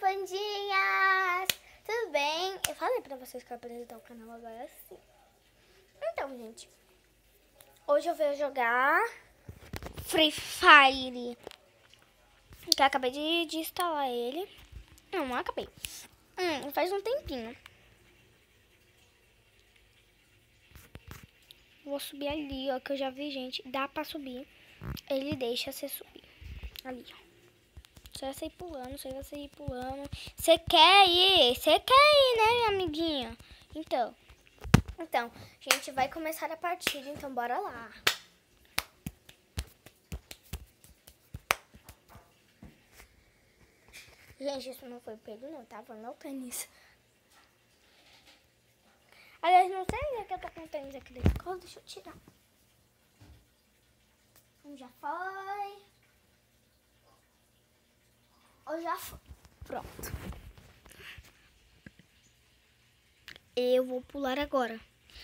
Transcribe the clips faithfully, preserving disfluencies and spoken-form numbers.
bandinhas! Tudo bem? Eu falei pra vocês que eu ia apresentar o canal agora sim. Então, gente, hoje eu vou jogar Free Fire. Que eu acabei de, de instalar ele. Não, não acabei. Hum, faz um tempinho. Vou subir ali, ó, que eu já vi, gente. Dá pra subir. Ele deixa você subir. Ali, ó. Você vai sair pulando, você vai sair pulando. Você quer ir? Você quer ir, né, minha amiguinha? Então, então, a gente vai começar a partida, então bora lá. Gente, isso não foi pego não, tá? Vou no tênis. Aliás, não sei onde é que eu tô com o tênis aqui da escola. Deixa eu tirar. Um já foi. Ou já foi. Pronto. Eu vou pular agora.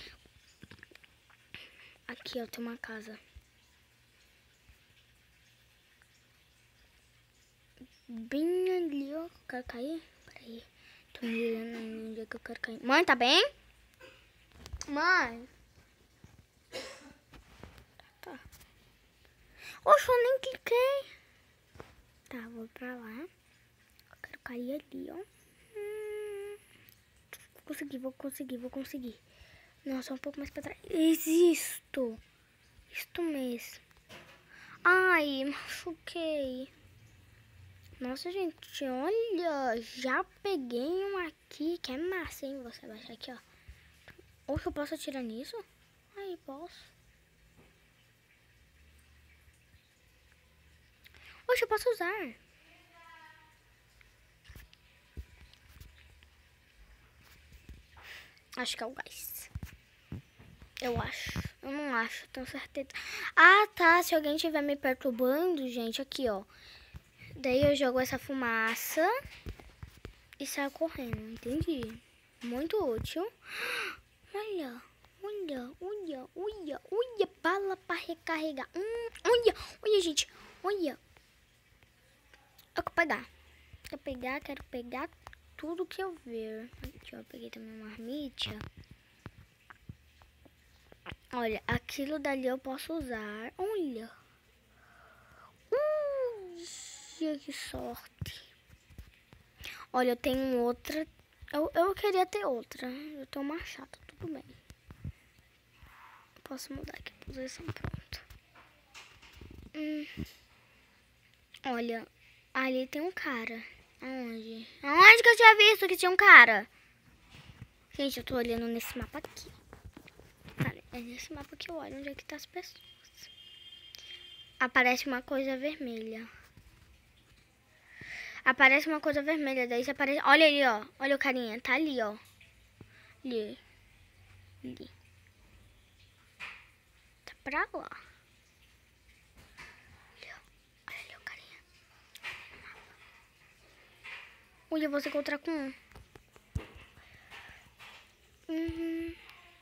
Aqui, ó, tem uma casa. Bem ali, ó. Quero cair? Peraí. Tô mirando onde é que eu quero cair. Mãe, tá bem? Mãe. Tá. Oxe, eu nem cliquei. Tá, vou pra lá. Eu quero cair ali, ó. Hum. Vou conseguir, vou conseguir, vou conseguir. Nossa, um pouco mais pra trás. Existo. Isto mesmo. Ai, machuquei. Nossa, gente, olha. Já peguei um aqui que é massa, hein? Você vai achar aqui, ó. Oxe, eu posso atirar nisso? Aí, posso. Oxe, eu posso usar. Acho que é o gás. Eu acho. Eu não acho, tenho certeza. Ah, tá. Se alguém estiver me perturbando, gente, aqui, ó. Daí eu jogo essa fumaça e saio correndo, entendi. Muito útil. Olha, olha, olha, olha, olha. Bala pra recarregar. Hum, olha, olha, gente. Olha. Eu quero pegar. Quero pegar, quero pegar tudo que eu ver. Aqui, ó. Peguei também uma marmita. Olha, aquilo dali eu posso usar. Olha. Uh, que sorte. Olha, eu tenho outra. Eu, eu queria ter outra. Eu tenho uma chata, tudo bem. Posso mudar aqui a posição, pronto. Hum. Olha, ali tem um cara. Aonde? Aonde que eu tinha visto que tinha um cara? Gente, eu tô olhando nesse mapa aqui. Cara, é nesse mapa que eu olho onde é que tá as pessoas. Aparece uma coisa vermelha. Aparece uma coisa vermelha, daí você aparece... Olha ali, ó. Olha o carinha, tá ali, ó. Ali. Ali. Tá pra lá. Ali, ó. Olha ali o carinha. Ui, eu vou se encontrar com um. Uhum.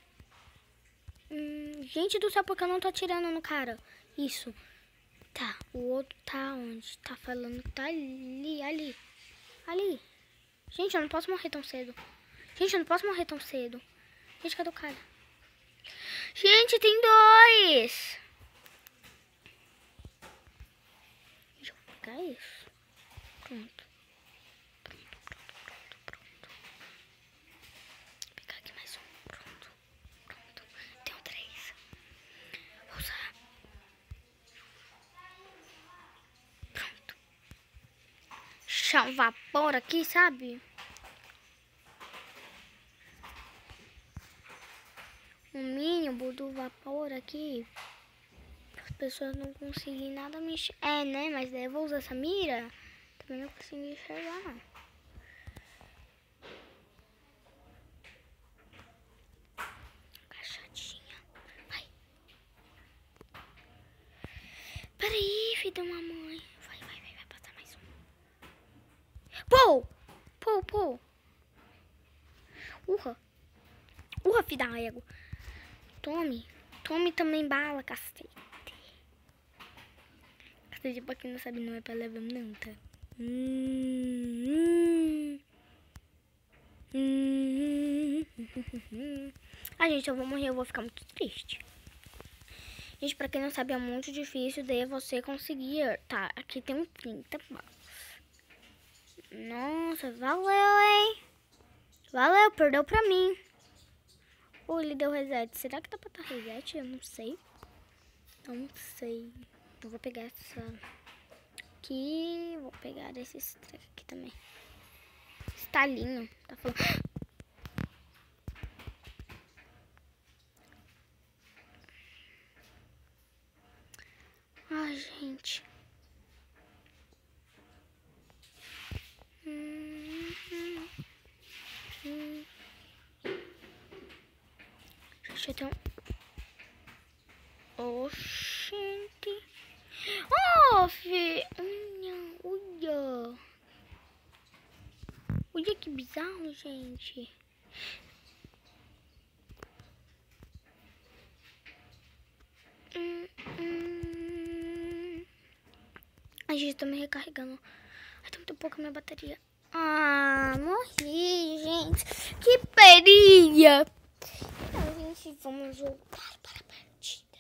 Hum, gente do céu, porque eu não tô atirando no cara? Isso. Tá, o outro tá onde? Tá falando que tá ali, ali. Ali. Gente, eu não posso morrer tão cedo. Gente, eu não posso morrer tão cedo. Gente, cadê o cara? Gente, tem dois. Deixa eu pegar isso. Pronto. Pronto, pronto, pronto, pronto. Vou pegar aqui mais um. Pronto. Pronto. Tenho três. Vou usar. Pronto. Chá vapor aqui, sabe? O mínimo do vapor aqui. As pessoas não conseguem nada me enxergar. É, né? Mas daí eu vou usar essa mira. Também não consigo enxergar, não. Agachadinha. Vai. Peraí, filho da mamãe. Vai, vai, vai, vai passar mais um. Pô! Pô, pô. Urra. Urra, filho da égua. Tome. Tome também bala, cacete. Cacete, pra quem não sabe, não é pra levar não, tá? Hum, hum. Ah, gente, eu vou morrer, eu vou ficar muito triste. Gente, pra quem não sabe, é muito difícil de você conseguir. Tá, aqui tem um trinta balas. Nossa, valeu, hein? Valeu, perdeu pra mim. Ou ele deu reset. Será que dá pra dar reset? Eu não sei. Não sei. Eu vou pegar essa aqui. Vou pegar esse treco aqui também. Estalinho. Tá falando... Ai, gente. Hum, hum, hum. Deixa eu ter um... Oxente. Oh, fi... Uia, uia. Uia, que bizarro, gente. Hum, hum. A gente tá me recarregando. Ai, tá muito pouca minha bateria. Ah, morri, gente. Que periga. Então, gente, vamos voltar para a partida.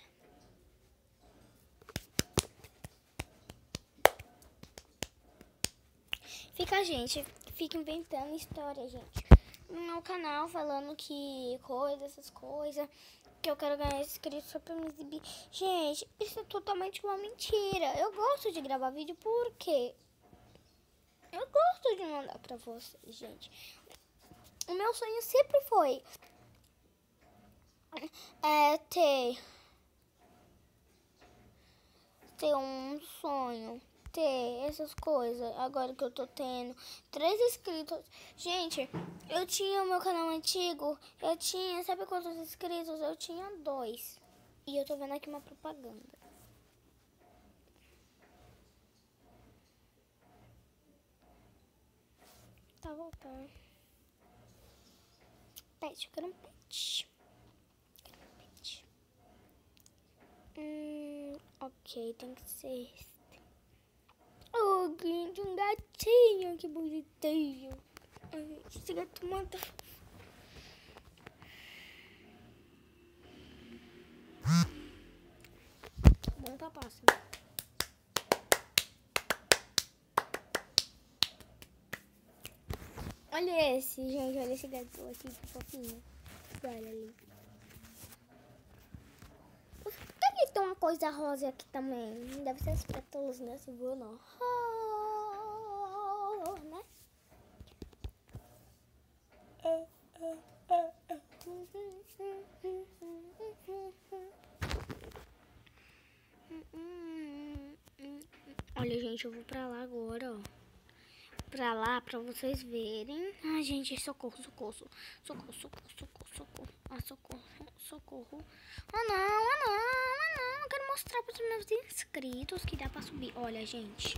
Fica, gente, fica inventando história, gente. No meu canal, falando que coisa, essas coisas, que eu quero ganhar inscritos só pra me exibir. Gente, isso é totalmente uma mentira. Eu gosto de gravar vídeo porque eu gosto de mandar pra vocês, gente. O meu sonho sempre foi é, ter, ter um sonho, ter essas coisas. Agora que eu tô tendo três inscritos. Gente, eu tinha o meu canal antigo, eu tinha, sabe quantos inscritos? Eu tinha dois. E eu tô vendo aqui uma propaganda. Tá voltando. Pet, eu quero um pet. Quero um pet. Hum, ok, tem que ser esse. Oh, gente, um gatinho, que bonitinho. Ai, esse gato mata. Bom pra próxima. Olha esse, gente, olha esse gato aqui, que fofinho. Olha ali. Por que tem uma coisa rosa aqui também? Deve ser as pétalas, né? Se voa, não. Oh, né? É, é, é, é. Olha, gente, eu vou pra lá agora, ó. Pra lá, pra vocês verem. Ai, gente, socorro, socorro, socorro, socorro, socorro, socorro. Ah, socorro, socorro. Ah, não, ah, não, ah, não. Eu quero mostrar pros meus inscritos que dá pra subir. Olha, gente.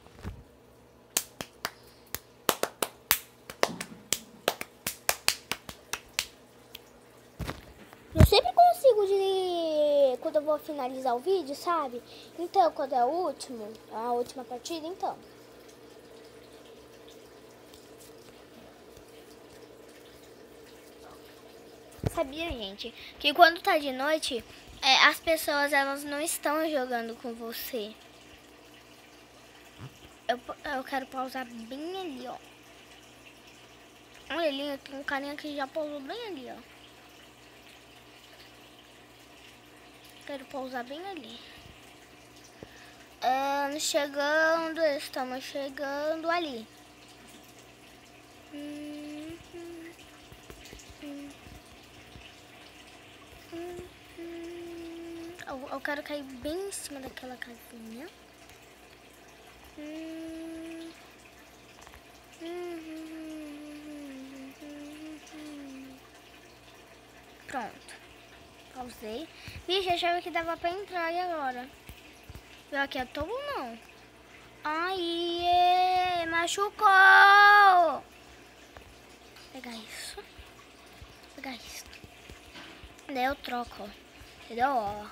Eu sempre consigo de... quando eu vou finalizar o vídeo, sabe? Então, quando é o último, a última partida, então. Sabia, gente, que quando tá de noite, é, as pessoas, elas não estão jogando com você. Eu, eu quero pausar bem ali, ó. Olha ali, tem um carinha que já pousou bem ali, ó. Quero pousar bem ali. É, chegando, estamos chegando ali. Hum, hum, hum, hum, hum. Eu, eu quero cair bem em cima daquela casinha. Hum, hum, hum, hum. Pronto. Pausei. Vixe, achava que dava pra entrar e agora? Eu aqui é tobo não. Ai, machucou. Vou pegar isso. Vou pegar isso. Daí eu troco, ó. Entendeu? Ó.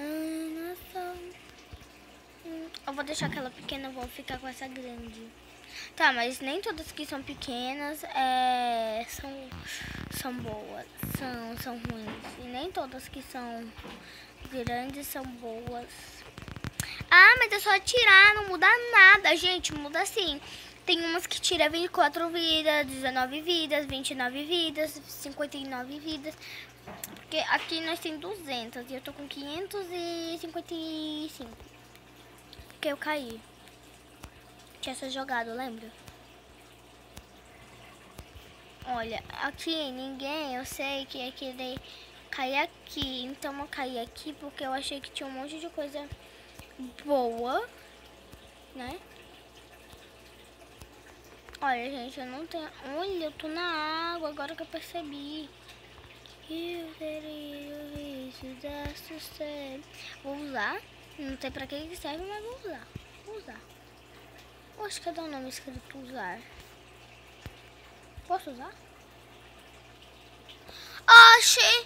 Eu vou deixar aquela pequena, vou ficar com essa grande. Tá, mas nem todas que são pequenas é, são, são boas, são, são ruins. E nem todas que são grandes são boas. Ah, mas é só tirar, não muda nada, gente, muda assim. Tem umas que tira vinte e quatro vidas, dezenove vidas, vinte e nove vidas, cinquenta e nove vidas. Porque aqui nós tem duzentas e eu tô com quinhentos e cinquenta e cinco. Porque eu caí. Tinha essa jogada, lembra? Olha, aqui ninguém, eu sei que ia querer cair aqui. Então eu caí aqui porque eu achei que tinha um monte de coisa boa, né? Olha, gente, eu não tenho... Olha, eu tô na água, agora que eu percebi. Vou usar. Não sei pra que serve, mas vou usar. Vou usar. Oxe, cadê o nome escrito usar? Posso usar? Oxi!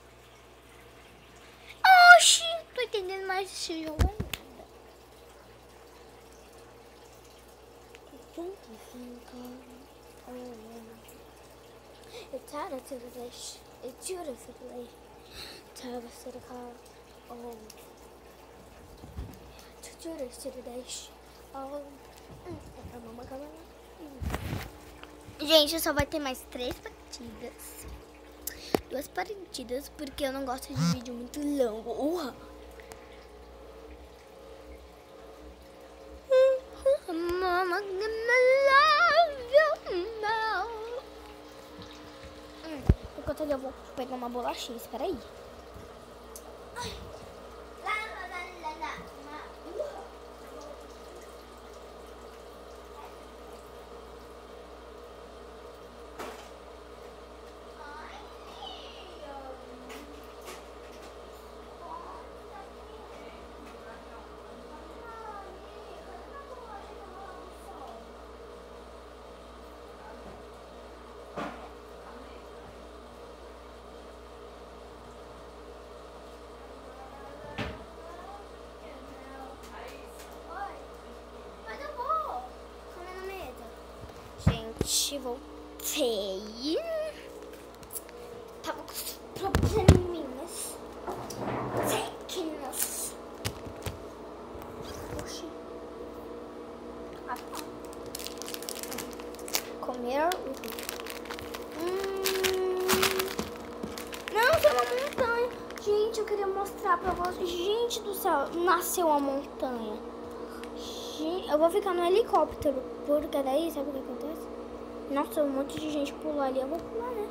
Oxi! Tô entendendo mais esse jogo ainda. It's out of the village. It's beautifully. Tell us to the car. Oh. To do this to the dash. Oh. Gente, só vai ter mais três partidas. Duas partidas, porque eu não gosto de vídeo muito longo. Uhum. Mama, love you now. Hum, enquanto eu vou pegar uma bolachinha, espera aí. Ai. Lá, lá, lá, lá, lá. Voltei. Tava com os probleminhas técnicos. Oxi. Ah, tá. Comer. Hum. Não, tem uma montanha. Gente, eu queria mostrar pra vocês. Gente do céu, nasceu uma montanha. Gente, eu vou ficar no helicóptero. Porque daí, sabe o que acontece? Nossa, um monte de gente pulou ali, eu vou pular, né?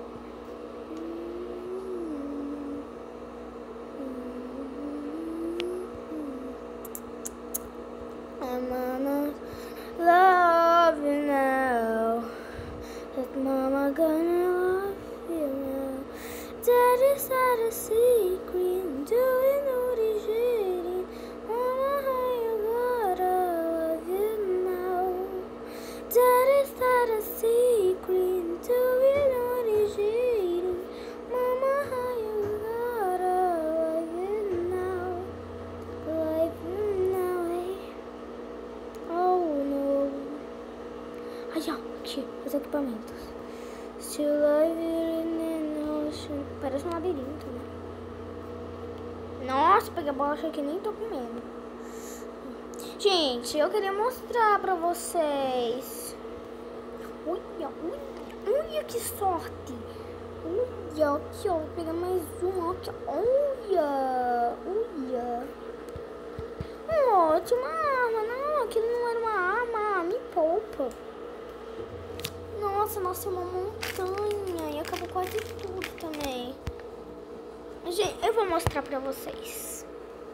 I'm gonna love you now. That mama gonna love you now. Daddy's not a secret, doing all the shit. Mama, how you gotta love you now. Daddy's not a secret, doing all the shit. Mama, how you gotta love you now. Love you now, eh? Oh no. Ai, ó, aqui, os equipamentos. Still love you in the ocean. Parece um labirinto, né? Nossa, peguei a bolacha aqui, nem tô comendo. Gente, eu queria mostrar pra vocês. Olha, olha, olha que sorte. Olha, aqui, ó, vou pegar mais um, aqui, olha, olha. Oh, tinha uma arma, não, aquilo não era uma arma, me poupa. Nossa, nossa, uma montanha, e acabou quase tudo também. Gente, eu vou mostrar pra vocês.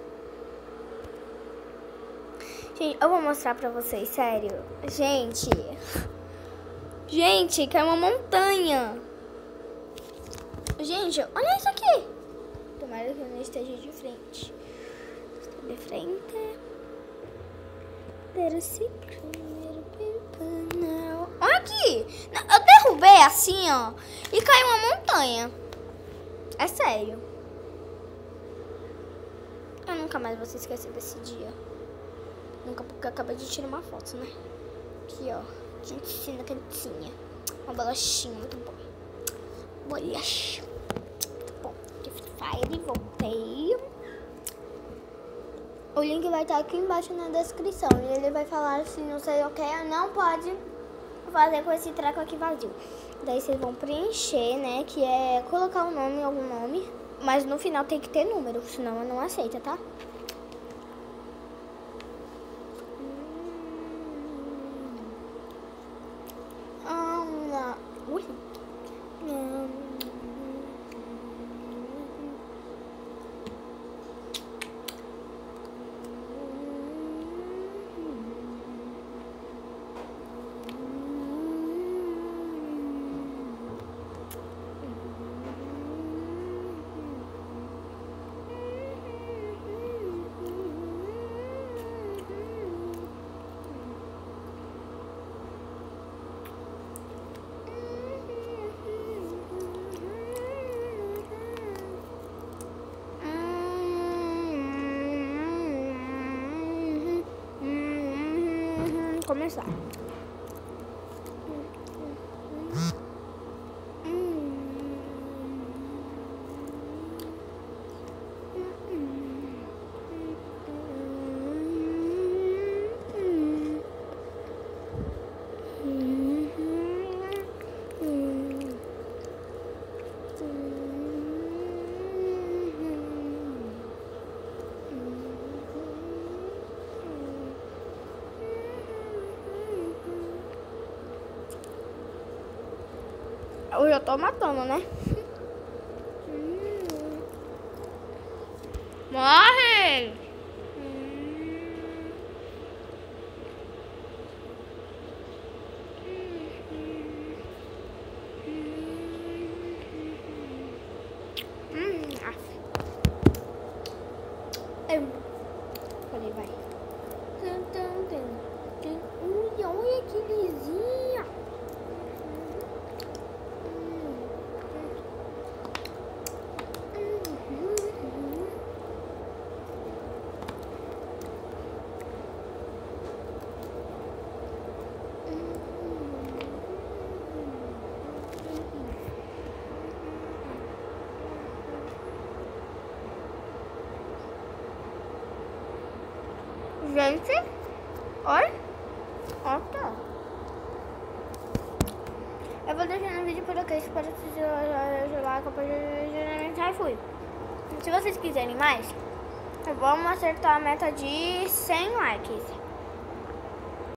Gente, eu vou mostrar pra vocês, sério. Gente, gente, que é uma montanha. Gente, olha isso aqui. Tomara que eu não esteja de frente. Estou de frente. Olha aqui. Eu derrubei assim, ó, e caiu uma montanha. É sério. Eu nunca mais vou se esquecer desse dia. Nunca, porque eu acabei de tirar uma foto, né? Aqui, ó. A gente ensina cantinha. Uma bolachinha, muito bom. Bolacha. Muito bom. Free Fire, voltei. O link vai estar aqui embaixo na descrição. E ele vai falar se não sei o que, não pode fazer com esse treco aqui vazio. Daí vocês vão preencher, né? Que é colocar um nome, algum nome. Mas no final tem que ter número, senão eu não aceita, tá? Ui. Começar. Eu já tô matando, né? Morre! Hum, eu falei, vai. Ui, olha que lisinha. Gente, olha, ó, tá. Eu vou deixando o vídeo por aqui, espero que vocês jogar, compartilhar, já fui. Se vocês quiserem mais, vamos acertar a meta de cem likes.